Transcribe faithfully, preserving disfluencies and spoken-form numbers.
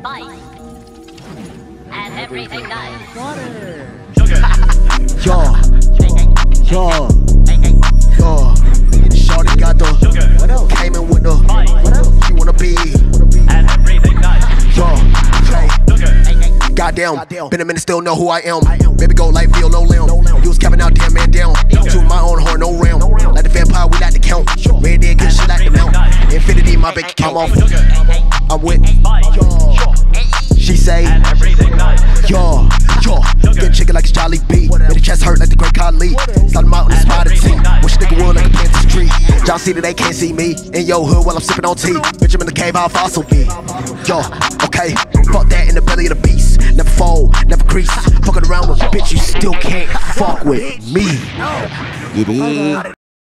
spice, and everything nice. Water. Sugar. Yo, yo, yo. Shorty got the Sugar. what else? Came in with the Spice. what else? She wanna be And everything nice. yo, hey. Sugar. Goddamn, been a minute, still know who I am. Baby go like feel no limb. You was capping out, damn man down. To my own horn, no ram. Like the vampire, we like to count. Red dead, good shit like the mount. Infinity, my bank account off. I'm with yo. She say And everything nice. yo, yo. Get chicken like it's Jolly B. Made the chest hurt like the great Khali. Slide them out in the spotted tee. Wish nigga would like a Panthers tree. Y'all see that they can't see me in your hood while I'm sipping on tea. Bitch, I'm in the cave, I'll fossil be. Yo, okay, fuck that in the belly of the beast. Never fold, never crease. Fucking around with a bitch, you still can't fuck with me. You dig?